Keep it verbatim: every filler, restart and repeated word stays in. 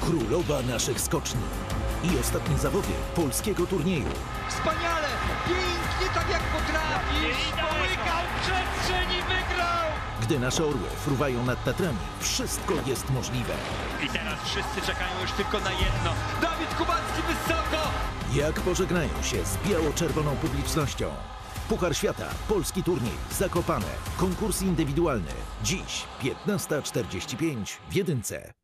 Królowa naszych skoczni i ostatnie zawody polskiego turnieju. Wspaniale! Pięknie, tak jak potrafi! Połykał przestrzeń i wygrał! Gdy nasze orły fruwają nad Tatrami, wszystko jest możliwe. I teraz wszyscy czekają już tylko na jedno. Dawid Kubacki wysoko! Jak pożegnają się z biało-czerwoną publicznością. Puchar Świata, polski turniej, Zakopane, konkurs indywidualny. Dziś piętnasta czterdzieści pięć w Jedynce.